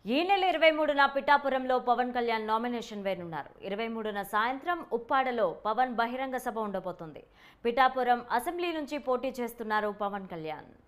ఈ నెల 23న పిఠాపురంలో పవన్ కళ్యాణ్ నామినేషన్ వేయనున్నారు. 23న సాయంత్రం ఉప్పాడలో పవన్ బహిరంగ సభ ఉండబోతోంది. పిఠాపురం అసెంబ్లీ నుంచి పోటీ చేస్తున్నారు పవన్ కళ్యాణ్.